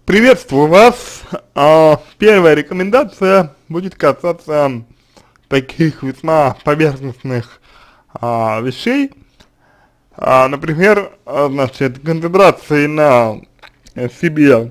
Приветствую вас. Первая рекомендация будет касаться таких весьма поверхностных вещей. Например, значит, концентрации на себе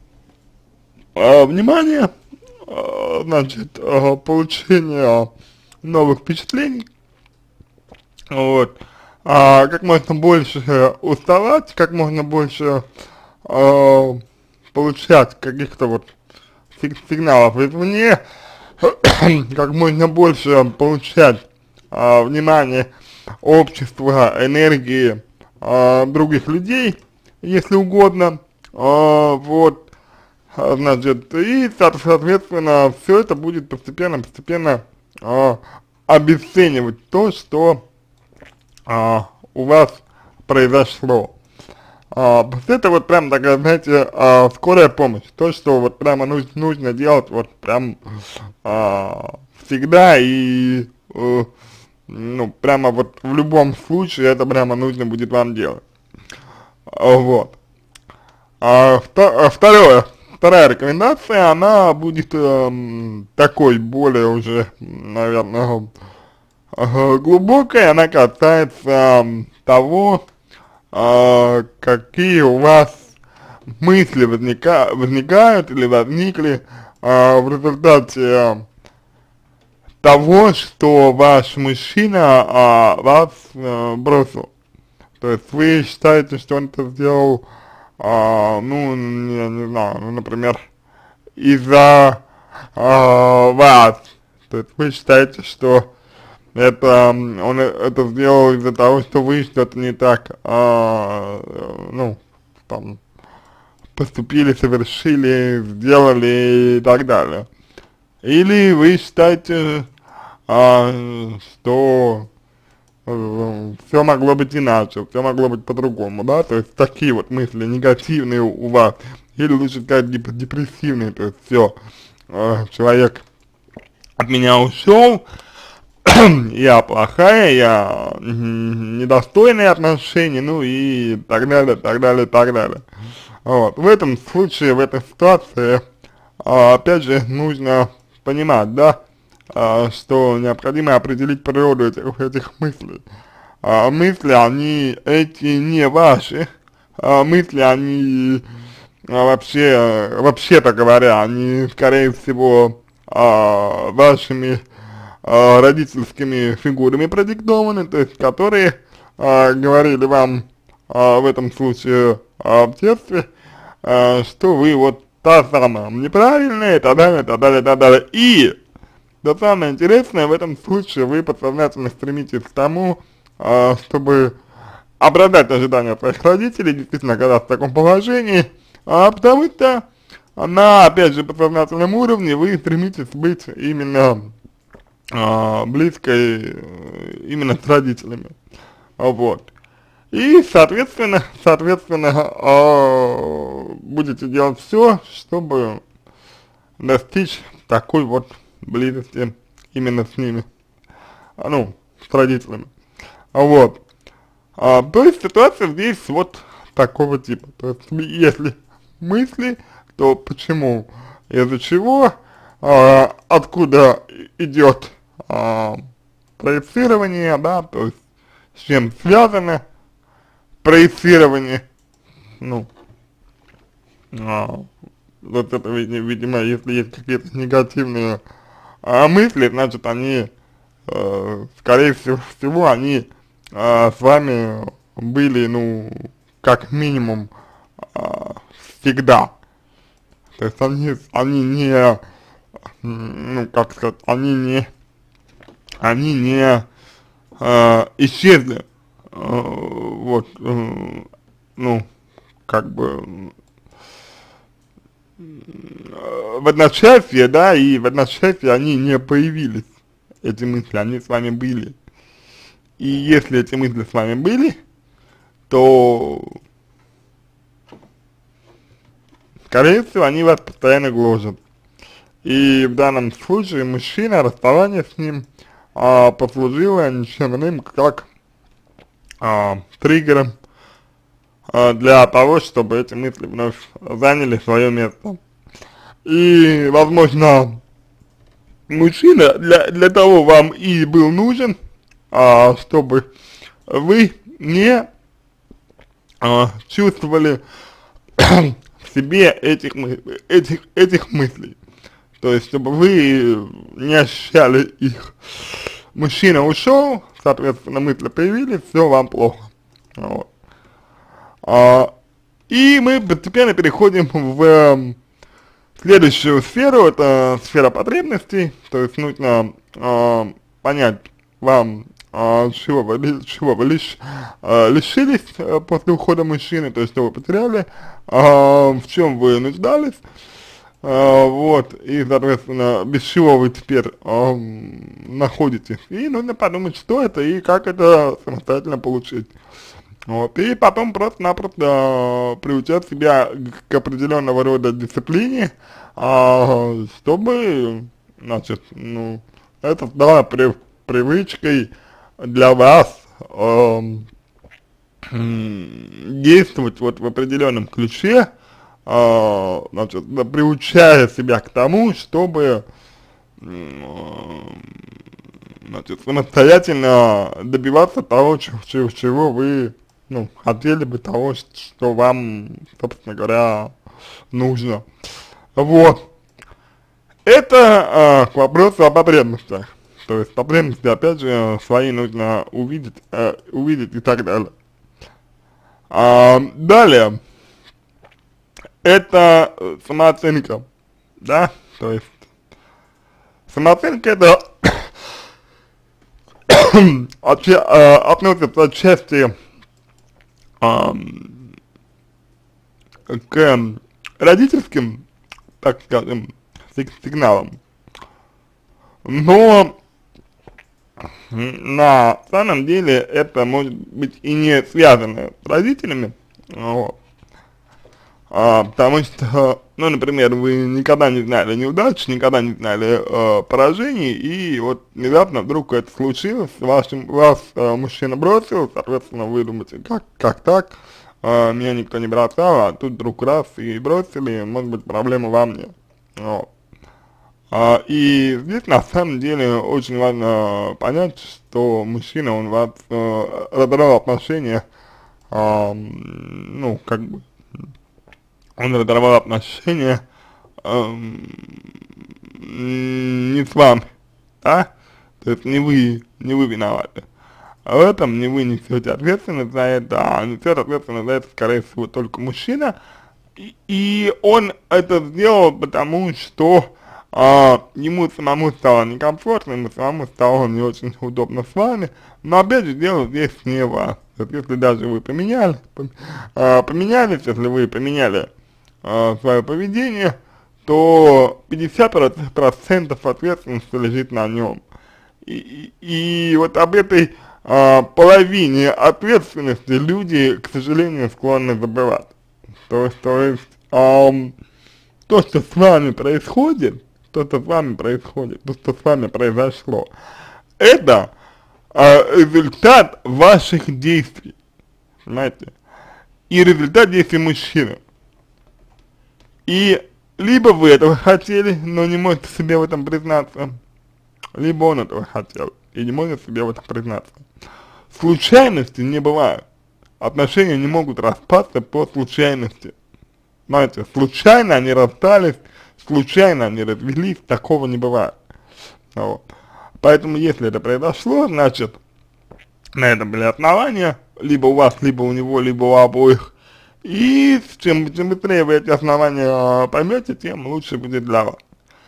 внимания, значит, получение новых впечатлений, вот, как можно больше уставать, как можно больше а, получать каких-то вот сигналов извне, как можно больше получать внимание общества, энергии других людей, если угодно, вот, значит, и, соответственно, все это будет постепенно обесценивать то, что у вас произошло. Это вот прям такая, знаете, скорая помощь, то, что вот прямо нужно делать вот прям всегда и, ну, прямо вот в любом случае это прямо нужно будет вам делать. Вот. Вторая рекомендация, она будет такой более уже, наверное, глубокая, она касается того, какие у вас мысли возникают или возникли в результате того, что ваш мужчина вас бросил. То есть вы считаете, что он это сделал, ну, я не знаю, ну, например, из-за вас. То есть вы считаете, что он это сделал из-за того, что вы что-то не так, ну, там, поступили, совершили, сделали и так далее. Или вы считаете, что все могло быть иначе, все могло быть по-другому, да, то есть такие вот мысли негативные у вас, или лучше сказать депрессивные, то есть все, человек от меня ушел, я плохая, я недостойные отношения, ну и так далее, так далее, так далее. Вот. В этом случае, в этой ситуации, опять же, нужно понимать, да, что необходимо определить природу этих мыслей. Мысли, они эти не ваши, мысли, они вообще-то говоря, они, скорее всего, вашими родительскими фигурами продиктованы, то есть которые говорили вам в этом случае в детстве, что вы вот та самая неправильная и так далее, так далее, так далее. И, что самое интересное, в этом случае вы подсознательно стремитесь к тому, чтобы оправдать ожидания своих родителей, действительно оказаться в таком положении, потому что на, опять же, подсознательном уровне вы стремитесь быть именно близкой именно с родителями, вот. И, соответственно, будете делать все, чтобы достичь такой вот близости именно с ними, ну, с родителями, вот. То есть ситуация здесь вот такого типа, то есть если мысли, то почему, из-за чего, откуда идет проецирование, да, то есть с чем связано проецирование, ну, вот это, видимо, если есть какие-то негативные мысли, значит, они, скорее всего, они с вами были, ну, как минимум, всегда. То есть они не, ну, как сказать, они не исчезли, вот, ну, как бы, в одночасье, да, и в одночасье они не появились, эти мысли, они с вами были. И если эти мысли с вами были, то, скорее всего, они вас постоянно гложат. И в данном случае мужчина, расставание с ним послужило ничем иным, как триггером для того, чтобы эти мысли вновь заняли свое место. И, возможно, мужчина для того вам и был нужен, чтобы вы не чувствовали в себе этих мыслей. То есть, чтобы вы не ощущали их. Мужчина ушел, соответственно, мысли появились, все, вам плохо. Вот. И мы постепенно переходим в следующую сферу, это сфера потребностей, то есть нужно понять вам, чего вы лишились после ухода мужчины, то есть что вы потеряли, в чем вы нуждались, вот, и, соответственно, без чего вы теперь находитесь. И нужно подумать, что это и как это самостоятельно получить. Вот, и потом просто-напросто приучать себя к определенного рода дисциплине, чтобы, значит, ну, это стало привычкой для вас действовать вот в определенном ключе, значит, приучая себя к тому, чтобы, значит, самостоятельно добиваться того, чего вы, ну, хотели бы, того, что вам, собственно говоря, нужно. Вот. Это к вопросу о потребностях. То есть потребности, опять же, свои нужно увидеть и так далее. Далее. Это самооценка, да, то есть самооценка это относится отчасти к родительским, так скажем, сигналам, но на самом деле это может быть и не связано с родителями, вот. Потому что, ну, например, вы никогда не знали неудач, никогда не знали поражений, и вот внезапно вдруг это случилось, вас мужчина бросил, соответственно, вы думаете, как так, меня никто не бросал, а тут вдруг раз и бросили, может быть, проблема во мне. Вот. И здесь на самом деле очень важно понять, что мужчина, он вас разорвал отношения, ну, как бы, он разорвал отношения не с вами, да, то есть не вы виноваты. А в этом не вы несете ответственность за это, а несет ответственность за это, скорее всего, только мужчина, и он это сделал потому, что ему самому стало некомфортно, ему самому стало не очень удобно с вами, но опять же дело здесь не вас. Если даже вы поменялись, если вы поменяли свое поведение, то 50% ответственности лежит на нем. И вот об этой половине ответственности люди, к сожалению, склонны забывать. То есть то, что с вами происходит, то, что с вами произошло, это результат ваших действий, понимаете, и результат действий мужчины. И либо вы этого хотели, но не можете себе в этом признаться, либо он этого хотел и не может себе в этом признаться. Случайности не бывает. Отношения не могут распасться по случайности. Знаете, случайно они расстались, случайно они развелись, такого не бывает. Вот. Поэтому, если это произошло, значит, на этом были основания, либо у вас, либо у него, либо у обоих. И чем быстрее вы эти основания поймете, тем лучше будет для вас.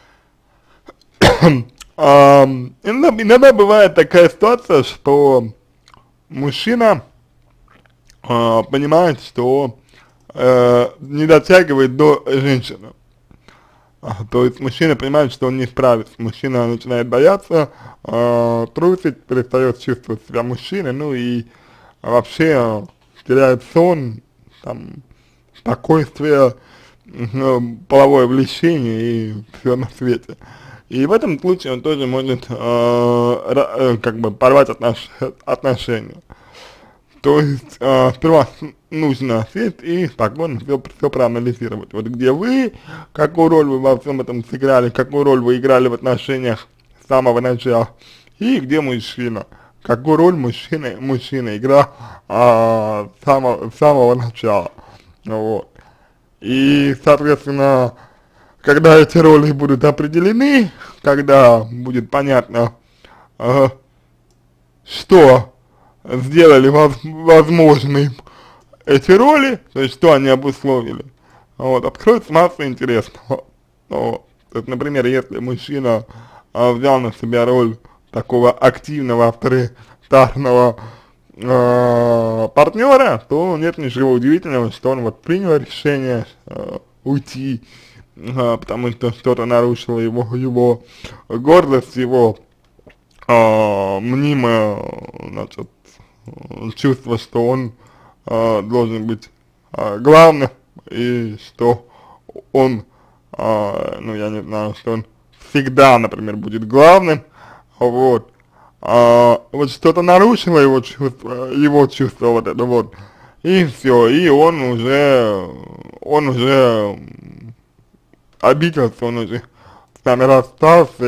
Иногда бывает такая ситуация, что мужчина понимает, что не дотягивает до женщины. То есть мужчина понимает, что он не справится, мужчина начинает бояться, трусить, перестает чувствовать себя мужчиной, ну и вообще теряет сон, там, спокойствие, половое влечение и все на свете. И в этом случае он тоже может как бы порвать отношения. То есть, сперва нужно сесть и спокойно все проанализировать. Вот где вы, какую роль вы во всем этом сыграли, какую роль вы играли в отношениях с самого начала, и где мужчина, какую роль мужчина играл с самого начала. Вот. И, соответственно, когда эти роли будут определены, когда будет понятно, что сделали возможным эти роли, то есть что они обусловили, вот, откроется масса интересного. Вот. То есть, например, если мужчина взял на себя роль такого активного, авторитарного партнера, то нет ничего удивительного, что он вот принял решение уйти, потому что что-то нарушило его гордость, его мнимое, значит, чувство, что он должен быть главным, и что он, ну я не знаю, что он всегда, например, будет главным, вот, вот что-то нарушило его чувство вот это вот, и все, и он уже обиделся, он уже с нами расстался,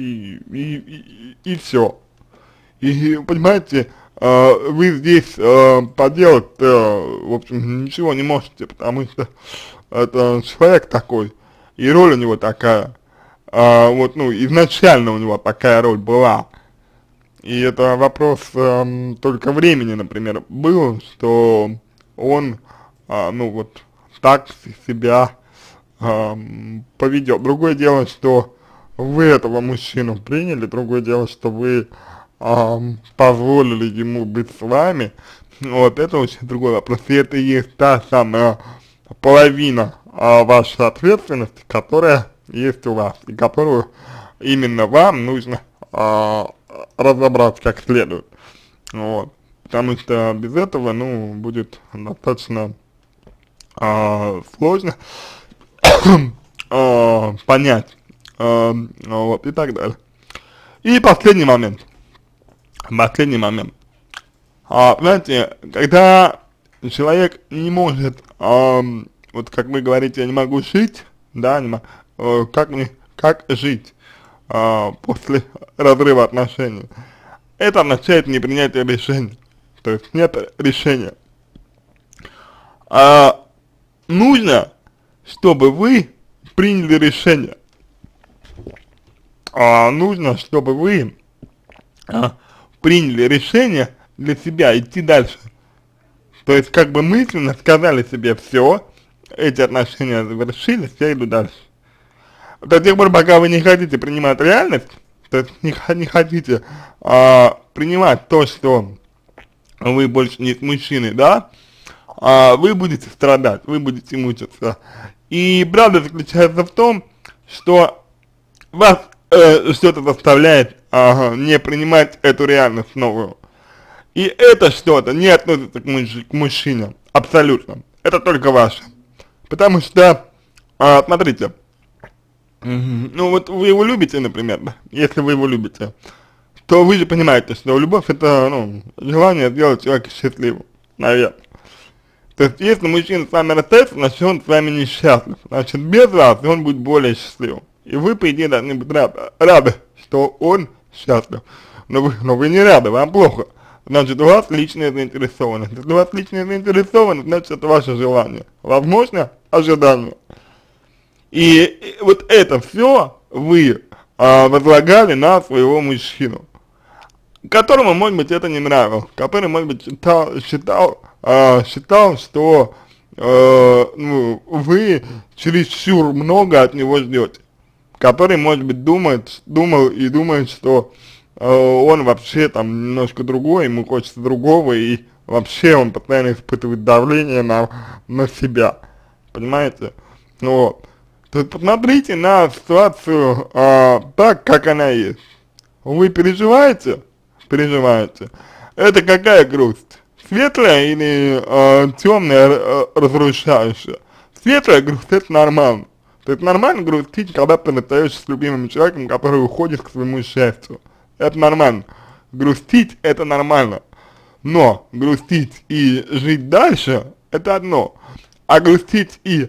и все. И, понимаете, вы здесь поделать, в общем, ничего не можете, потому что это человек такой, и роль у него такая, вот, ну, изначально у него такая роль была. И это вопрос только времени, например, был, что он, ну, вот, так себя поведет. Другое дело, что вы этого мужчину приняли, другое дело, что вы позволили ему быть с вами, вот, это очень другой вопрос, и это и есть та самая половина вашей ответственности, которая есть у вас, и которую именно вам нужно разобрать как следует, вот, потому что без этого, ну, будет достаточно сложно понять, вот, и так далее. И последний момент, знаете, когда человек не может, вот как вы говорите, я не могу жить, да, как жить после разрыва отношений, это означает непринятие решения, то есть нет решения. Нужно, чтобы вы приняли решение, нужно, чтобы вы приняли решение для себя идти дальше. То есть как бы мысленно сказали себе: все, эти отношения завершились, я иду дальше. До тех пор, пока вы не хотите принимать реальность, то есть не хотите принимать то, что вы больше не с мужчиной, да, вы будете страдать, вы будете мучиться. И правда заключается в том, что вас что-то заставляет не принимать эту реальность новую. И это что-то не относится к мужчине, абсолютно. Это только ваше. Потому что, смотрите, ну вот вы его любите, например, да? Если вы его любите, то вы же понимаете, что любовь — это, ну, желание сделать человека счастливым, наверное. То есть, если мужчина с вами расстается, значит, он с вами несчастлив. Значит, без вас он будет более счастливым. И вы, по идее, должны быть рады, что он счастлив. Но вы не рады, вам плохо. Значит, у вас личная заинтересованность. Если у вас личная заинтересованность, значит, это ваше желание. Возможно, ожидание. И вот это все вы возлагали на своего мужчину, которому, может быть, это не нравилось, который, может быть, считал, что ну, вы чересчур много от него ждете, который, может быть, думал и думает, что он вообще там немножко другой, ему хочется другого, и вообще он постоянно испытывает давление на себя, понимаете? Вот. То есть посмотрите на ситуацию так, как она есть. Вы переживаете? Переживаете. Это какая грусть? Светлая или темная, разрушающая? Светлая грусть — это нормально. То есть нормально грустить, когда ты расстаешься с любимым человеком, который уходит к своему счастью. Это нормально. Грустить — это нормально. Но грустить и жить дальше — это одно, а грустить и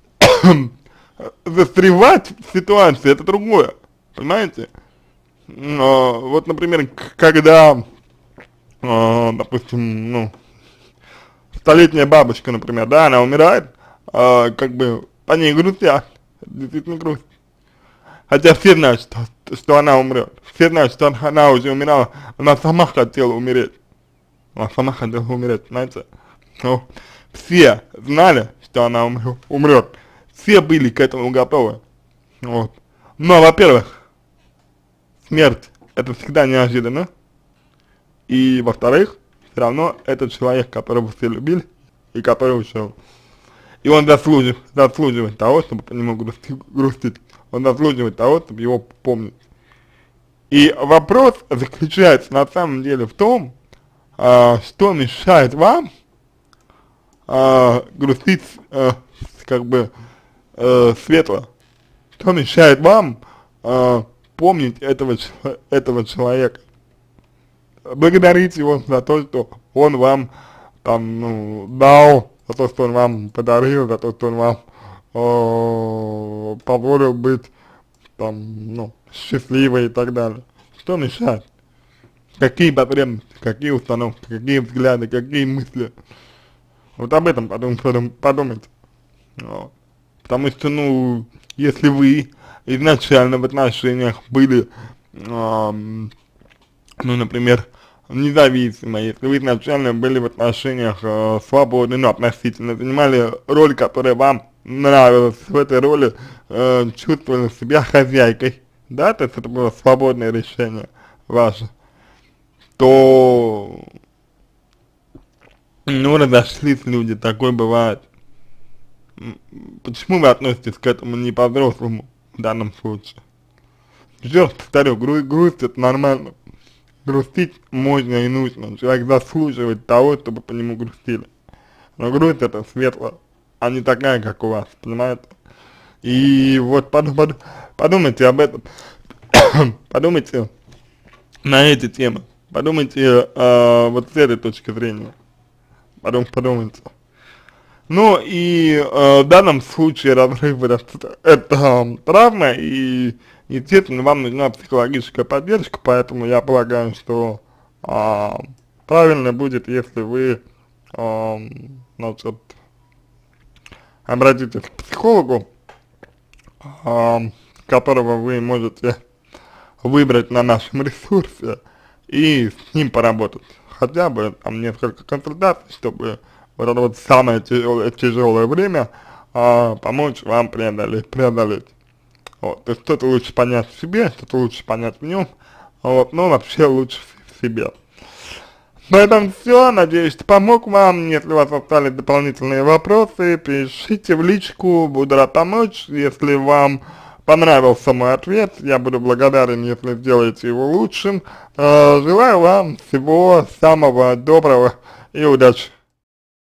застревать в ситуации — это другое, понимаете? Вот, например, когда, допустим, ну, столетняя бабушка, например, да, она умирает, как бы по ней грустят, действительно грустно. Хотя все знают, что она умрет, все знают, что она уже умирала, она сама хотела умереть. Она сама хотела умереть, знаете. Ну, все знали, что она умрет. Все были к этому готовы. Вот. Но, во-первых, смерть — это всегда неожиданно. И, во-вторых, все равно это человек, которого все любили и который ушел. И он заслуживает того, чтобы по нему грустить. Он заслуживает того, чтобы его помнить. И вопрос заключается на самом деле в том, что мешает вам грустить как бы светло, что мешает вам помнить этого человека, благодарить его за то, что он вам там, ну, дал, за то, что он вам подарил, за то, что он вам позволил быть там, ну, счастливой и так далее. Что мешает? Какие потребности, какие установки, какие взгляды, какие мысли. Вот об этом подумайте. Вот. Потому что, ну, если вы изначально в отношениях были, ну, например, независимо, если вы изначально были в отношениях свободны, ну, относительно, занимали роль, которая вам нравилась, в этой роли чувствовали себя хозяйкой, да, то есть это было свободное решение ваше, то, ну, разошлись люди, такое бывает. Почему вы относитесь к этому не по-взрослому в данном случае? Еще раз повторю, грусть — это нормально. Грустить можно и нужно. Человек заслуживает того, чтобы по нему грустили. Но грусть — это светло, а не такая, как у вас, понимаете? И вот подумайте об этом, подумайте на эти темы, подумайте вот с этой точки зрения, подумайте. Ну и в данном случае разрыв это травма, и, естественно, вам нужна психологическая поддержка, поэтому я полагаю, что правильно будет, если вы, значит, обратитесь к психологу, которого вы можете выбрать на нашем ресурсе и с ним поработать. Хотя бы там несколько консультаций, чтобы вот это вот самое тяжелое время помочь вам преодолеть. Вот. То есть что-то лучше понять в себе, что-то лучше понять в нем, вот, но вообще лучше в себе. На этом все, надеюсь, что помог вам. Если у вас остались дополнительные вопросы, пишите в личку, буду рад помочь. Если вам понравился мой ответ, я буду благодарен, если сделаете его лучшим. Желаю вам всего самого доброго и удачи.